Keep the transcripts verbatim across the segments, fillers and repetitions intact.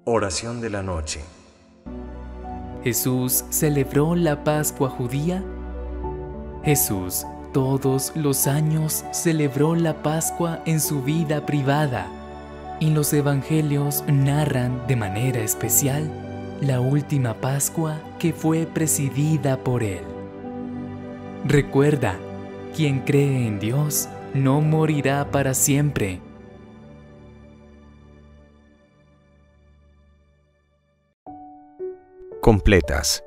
Oración de la noche. ¿Jesús celebró la Pascua judía? Jesús todos los años celebró la Pascua en su vida privada, y los evangelios narran de manera especial la última Pascua que fue presidida por él. Recuerda, quien cree en Dios no morirá para siempre. Completas.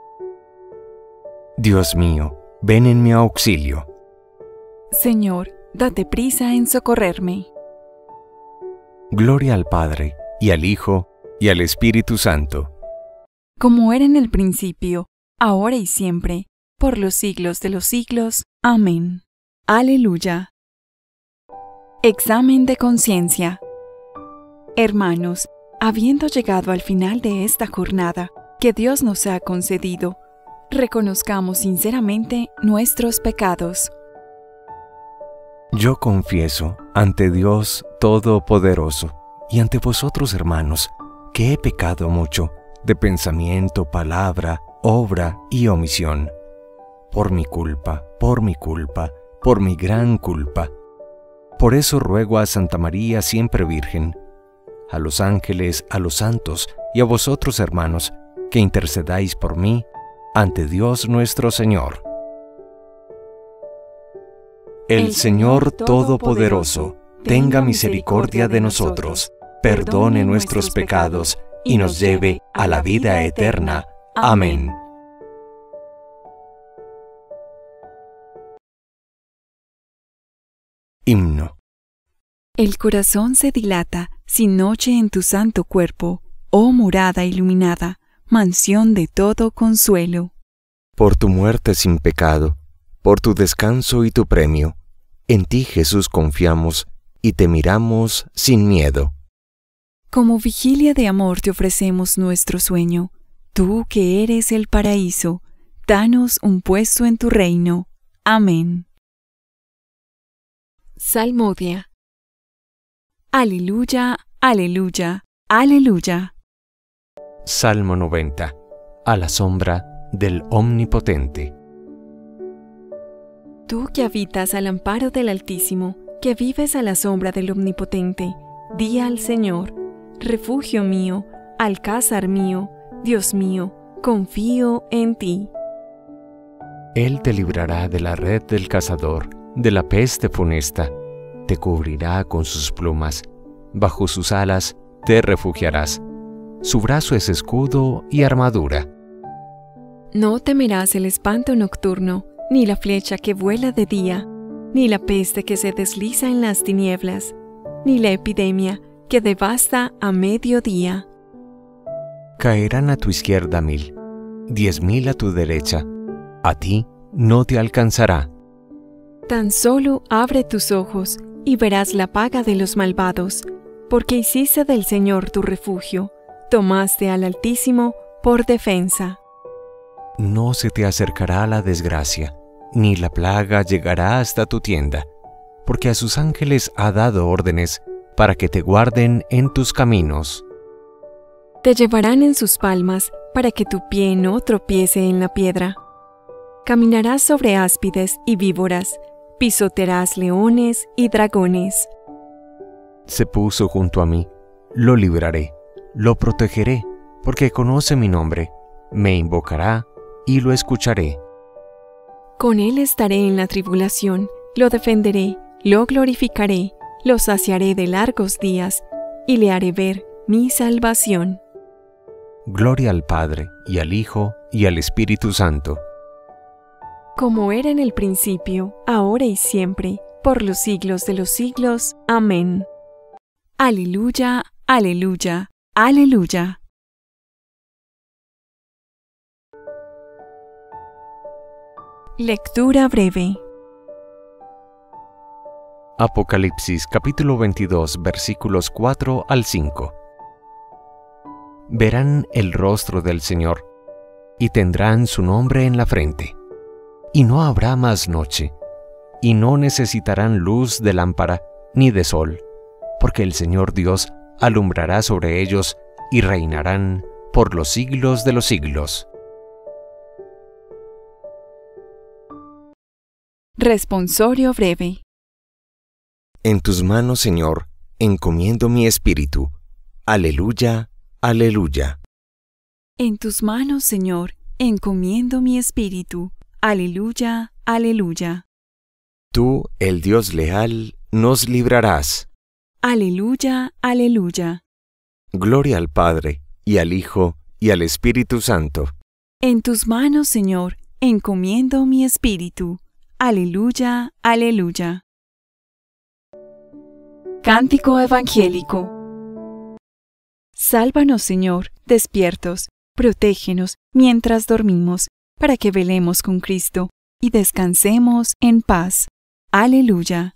Dios mío, ven en mi auxilio. Señor, date prisa en socorrerme. Gloria al Padre, y al Hijo, y al Espíritu Santo. Como era en el principio, ahora y siempre, por los siglos de los siglos. Amén. Aleluya. Examen de conciencia. Hermanos, habiendo llegado al final de esta jornada que Dios nos ha concedido, reconozcamos sinceramente nuestros pecados. Yo confieso ante Dios Todopoderoso y ante vosotros, hermanos, que he pecado mucho de pensamiento, palabra, obra y omisión. Por mi culpa, por mi culpa, por mi gran culpa. Por eso ruego a Santa María siempre Virgen, a los ángeles, a los santos y a vosotros, hermanos, que intercedáis por mí ante Dios nuestro Señor. El Señor Todopoderoso tenga misericordia de nosotros, perdone nuestros pecados y nos lleve a la vida eterna. Amén. Himno. El corazón se dilata sin noche en tu santo cuerpo, oh morada iluminada, mansión de todo consuelo. Por tu muerte sin pecado, por tu descanso y tu premio, en ti, Jesús, confiamos y te miramos sin miedo. Como vigilia de amor te ofrecemos nuestro sueño. Tú que eres el paraíso, danos un puesto en tu reino. Amén. Salmodia. Aleluya, aleluya, aleluya. Salmo noventa. A la sombra del Omnipotente. Tú que habitas al amparo del Altísimo, que vives a la sombra del Omnipotente, di al Señor, refugio mío, alcázar mío, Dios mío, confío en ti. Él te librará de la red del cazador, de la peste funesta, te cubrirá con sus plumas, bajo sus alas te refugiarás. Su brazo es escudo y armadura. No temerás el espanto nocturno, ni la flecha que vuela de día, ni la peste que se desliza en las tinieblas, ni la epidemia que devasta a mediodía. Caerán a tu izquierda mil, diez mil a tu derecha, a ti no te alcanzará. Tan solo abre tus ojos y verás la paga de los malvados, porque hiciste del Señor tu refugio, tomaste al Altísimo por defensa. No se te acercará la desgracia, ni la plaga llegará hasta tu tienda, porque a sus ángeles ha dado órdenes para que te guarden en tus caminos. Te llevarán en sus palmas para que tu pie no tropiece en la piedra. Caminarás sobre áspides y víboras, pisotearás leones y dragones. Se puso junto a mí, lo libraré, lo protegeré, porque conoce mi nombre, me invocará y lo escucharé. Con él estaré en la tribulación, lo defenderé, lo glorificaré, lo saciaré de largos días, y le haré ver mi salvación. Gloria al Padre, y al Hijo, y al Espíritu Santo. Como era en el principio, ahora y siempre, por los siglos de los siglos. Amén. Aleluya, aleluya, aleluya. Lectura breve. Apocalipsis capítulo veintidós, versículos cuatro al cinco. Verán el rostro del Señor, y tendrán su nombre en la frente. Y no habrá más noche, y no necesitarán luz de lámpara ni de sol, porque el Señor Dios alumbrará sobre ellos y reinarán por los siglos de los siglos. Responsorio breve. En tus manos, Señor, encomiendo mi espíritu. Aleluya, aleluya. En tus manos, Señor, encomiendo mi espíritu. Aleluya, aleluya. Tú, el Dios leal, nos librarás. Aleluya, aleluya. Gloria al Padre, y al Hijo, y al Espíritu Santo. En tus manos, Señor, encomiendo mi espíritu. Aleluya, aleluya. Cántico evangélico. Sálvanos, Señor, despiertos, protégenos mientras dormimos, para que velemos con Cristo y descansemos en paz. Aleluya.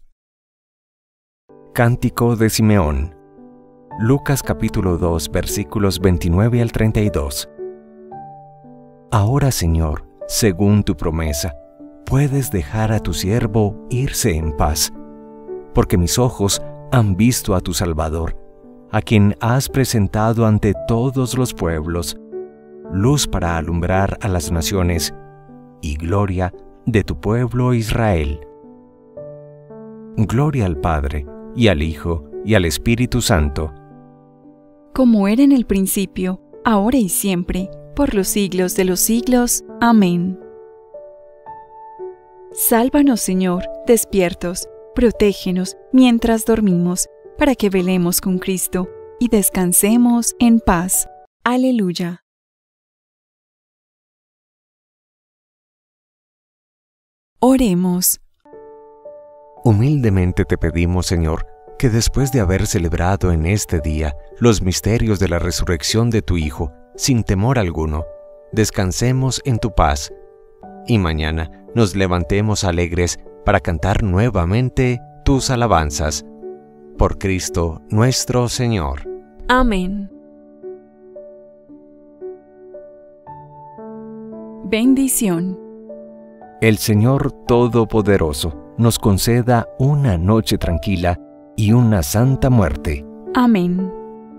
Cántico de Simeón. Lucas capítulo dos, versículos veintinueve al treinta y dos. Ahora, Señor, según tu promesa, puedes dejar a tu siervo irse en paz, porque mis ojos han visto a tu Salvador, a quien has presentado ante todos los pueblos, luz para alumbrar a las naciones y gloria de tu pueblo Israel. Gloria al Padre, y al Hijo, y al Espíritu Santo. Como era en el principio, ahora y siempre, por los siglos de los siglos. Amén. Sálvanos, Señor, despiertos, protégenos mientras dormimos, para que velemos con Cristo y descansemos en paz. Aleluya. Oremos. Humildemente te pedimos, Señor, que después de haber celebrado en este día los misterios de la resurrección de tu Hijo, sin temor alguno, descansemos en tu paz, y mañana nos levantemos alegres para cantar nuevamente tus alabanzas. Por Cristo nuestro Señor. Amén. Bendición. El Señor Todopoderoso nos conceda una noche tranquila y una santa muerte. Amén.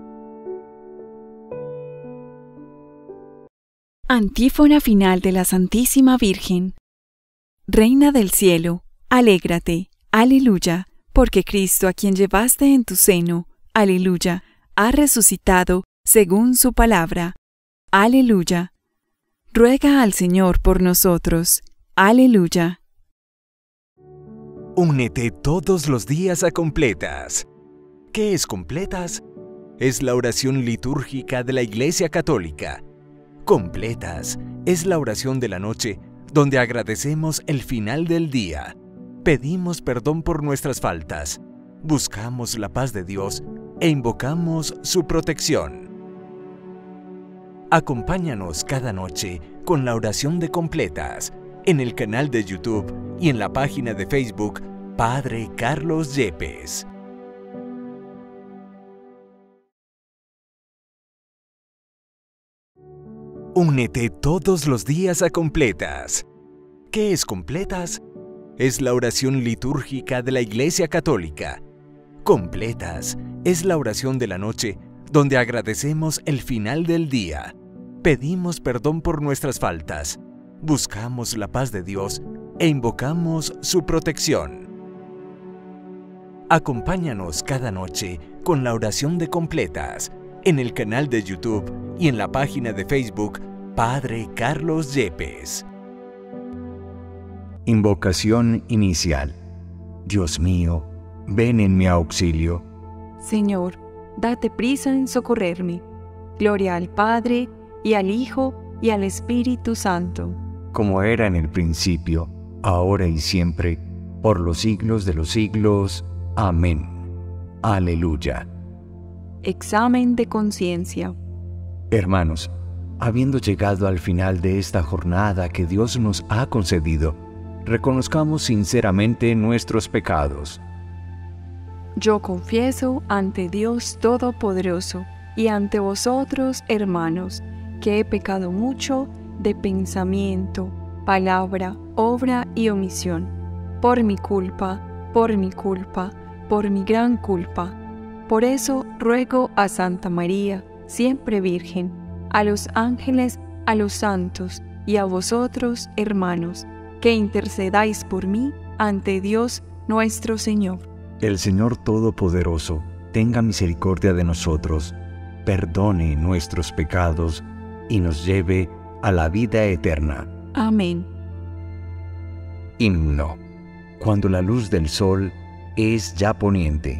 Antífona final de la Santísima Virgen. Reina del cielo, alégrate, aleluya, porque Cristo, a quien llevaste en tu seno, aleluya, ha resucitado según su palabra. Aleluya. Ruega al Señor por nosotros. Aleluya. Únete todos los días a Completas. ¿Qué es Completas? Es la oración litúrgica de la Iglesia Católica. Completas es la oración de la noche donde agradecemos el final del día, pedimos perdón por nuestras faltas, buscamos la paz de Dios e invocamos su protección. Acompáñanos cada noche con la oración de Completas en el canal de YouTube y en la página de Facebook Padre Carlos Yepes. Únete todos los días a Completas. ¿Qué es Completas? Es la oración litúrgica de la Iglesia Católica. Completas es la oración de la noche donde agradecemos el final del día, pedimos perdón por nuestras faltas, buscamos la paz de Dios e invocamos su protección. Acompáñanos cada noche con la oración de Completas en el canal de YouTube y en la página de Facebook Padre Carlos Yepes. Invocación inicial. Dios mío, ven en mi auxilio. Señor, date prisa en socorrerme. Gloria al Padre, y al Hijo, y al Espíritu Santo. Como era en el principio, ahora y siempre, por los siglos de los siglos. Amén. Aleluya. Examen de conciencia. Hermanos, habiendo llegado al final de esta jornada que Dios nos ha concedido, reconozcamos sinceramente nuestros pecados. Yo confieso ante Dios Todopoderoso y ante vosotros, hermanos, que he pecado mucho de pensamiento, palabra, obra y omisión, por mi culpa, por mi culpa, por mi gran culpa. Por eso ruego a Santa María, siempre Virgen, a los ángeles, a los santos y a vosotros, hermanos, que intercedáis por mí ante Dios nuestro Señor. El Señor Todopoderoso tenga misericordia de nosotros, perdone nuestros pecados y nos lleve a la vida eterna. Amén. Himno. Cuando la luz del sol es ya poniente.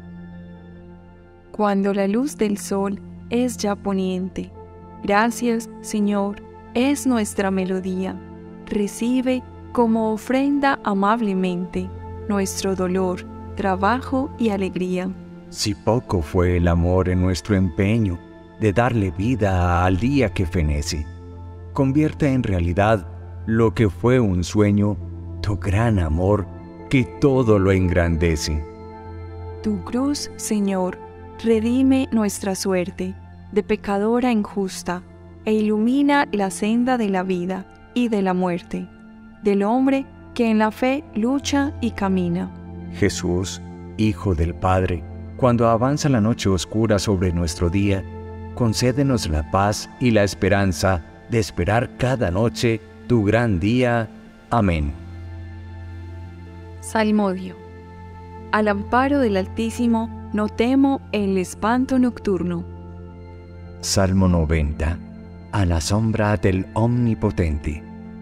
Cuando la luz del sol es ya poniente. Gracias, Señor, es nuestra melodía. Recibe como ofrenda amablemente nuestro dolor, trabajo y alegría. Si poco fue el amor en nuestro empeño de darle vida al día que fenece, convierte en realidad lo que fue un sueño, tu gran amor que todo lo engrandece. Tu cruz, Señor, redime nuestra suerte de pecadora injusta e ilumina la senda de la vida y de la muerte, del hombre que en la fe lucha y camina. Jesús, Hijo del Padre, cuando avanza la noche oscura sobre nuestro día, concédenos la paz y la esperanza de esperar cada noche tu gran día. Amén. Salmodio. Al amparo del Altísimo no temo el espanto nocturno. Salmo noventa. A la sombra del Omnipotente.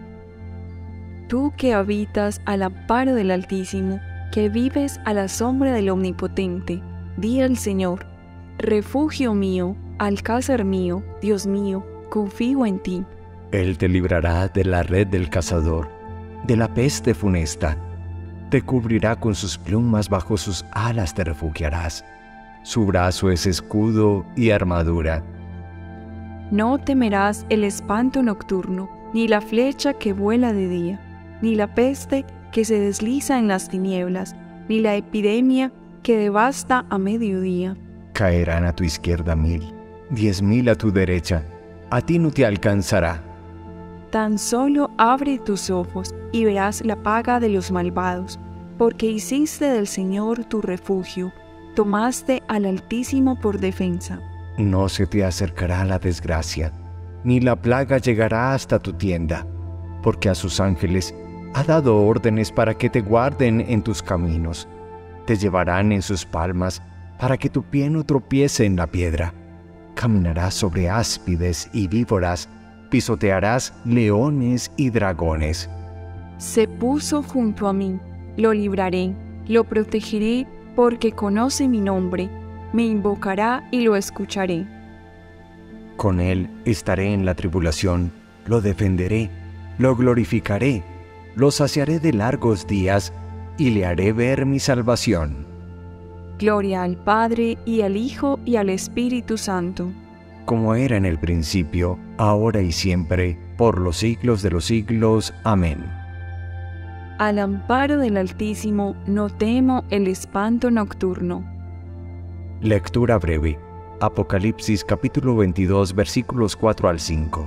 Tú que habitas al amparo del Altísimo, que vives a la sombra del Omnipotente, di al Señor: refugio mío, alcázar mío, Dios mío, confío en ti. Él te librará de la red del cazador, de la peste funesta. Te cubrirá con sus plumas, bajo sus alas te refugiarás. Su brazo es escudo y armadura. No temerás el espanto nocturno, ni la flecha que vuela de día, ni la peste que se desliza en las tinieblas, ni la epidemia que devasta a mediodía. Caerán a tu izquierda mil, diez mil a tu derecha, a ti no te alcanzará. Tan solo abre tus ojos y verás la paga de los malvados, porque hiciste del Señor tu refugio, tomaste al Altísimo por defensa. No se te acercará la desgracia, ni la plaga llegará hasta tu tienda, porque a sus ángeles ha dado órdenes para que te guarden en tus caminos. Te llevarán en sus palmas para que tu pie no tropiece en la piedra. Caminarás sobre áspides y víboras, pisotearás leones y dragones. Se puso junto a mí, lo libraré, lo protegeré, porque conoce mi nombre, me invocará y lo escucharé. Con él estaré en la tribulación, lo defenderé, lo glorificaré, lo saciaré de largos días y le haré ver mi salvación. Gloria al Padre, y al Hijo, y al Espíritu Santo. Como era en el principio, ahora y siempre, por los siglos de los siglos. Amén. Al amparo del Altísimo no temo el espanto nocturno. Lectura breve. Apocalipsis capítulo veintidós, versículos cuatro al cinco.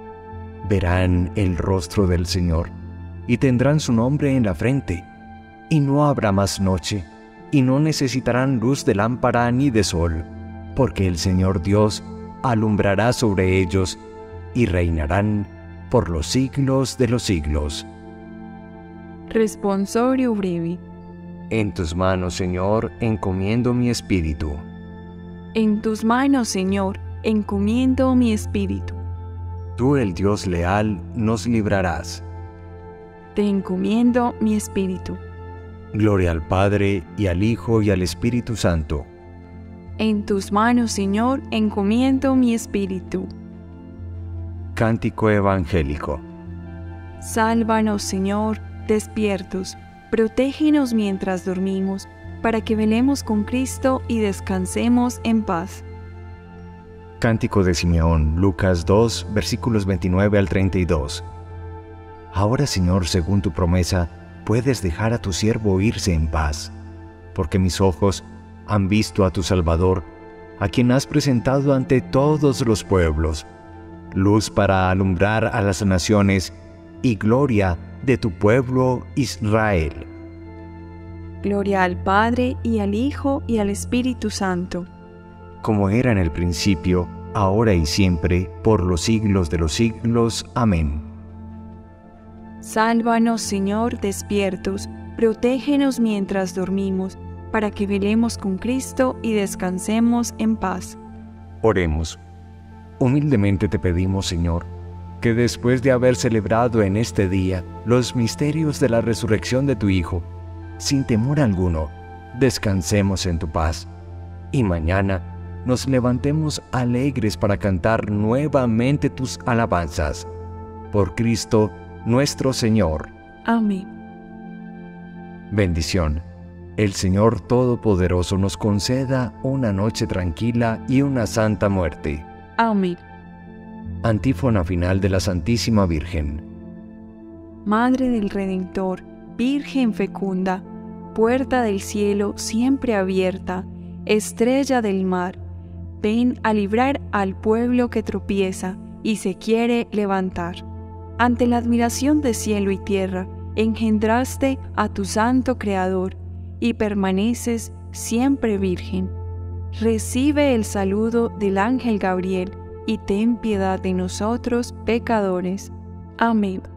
Verán el rostro del Señor, y tendrán su nombre en la frente, y no habrá más noche, y no necesitarán luz de lámpara ni de sol, porque el Señor Dios alumbrará sobre ellos, y reinarán por los siglos de los siglos. Responsorio breve. En tus manos, Señor, encomiendo mi espíritu. En tus manos, Señor, encomiendo mi espíritu. Tú, el Dios leal, nos librarás. Te encomiendo mi espíritu. Gloria al Padre, y al Hijo, y al Espíritu Santo. En tus manos, Señor, encomiendo mi espíritu. Cántico evangélico. Sálvanos, Señor, despiertos, protégenos mientras dormimos, para que velemos con Cristo y descansemos en paz. Cántico de Simeón, Lucas dos, versículos veintinueve al treinta y dos. Ahora, Señor, según tu promesa, puedes dejar a tu siervo irse en paz, porque mis ojos han visto a tu Salvador, a quien has presentado ante todos los pueblos, luz para alumbrar a las naciones y gloria de tu pueblo Israel. Gloria al Padre, y al Hijo, y al Espíritu Santo. Como era en el principio, ahora y siempre, por los siglos de los siglos. Amén. Sálvanos, Señor, despiertos, protégenos mientras dormimos, para que velemos con Cristo y descansemos en paz. Oremos. Humildemente te pedimos, Señor, que después de haber celebrado en este día los misterios de la resurrección de tu Hijo, sin temor alguno, descansemos en tu paz, y mañana nos levantemos alegres para cantar nuevamente tus alabanzas. Por Cristo nuestro Señor. Amén. Bendición. El Señor Todopoderoso nos conceda una noche tranquila y una santa muerte. Amén. Antífona final de la Santísima Virgen. Madre del Redentor, Virgen fecunda, puerta del cielo siempre abierta, estrella del mar, ven a librar al pueblo que tropieza y se quiere levantar. Ante la admiración de cielo y tierra, engendraste a tu santo Creador y permaneces siempre virgen. Recibe el saludo del ángel Gabriel y ten piedad de nosotros pecadores. Amén.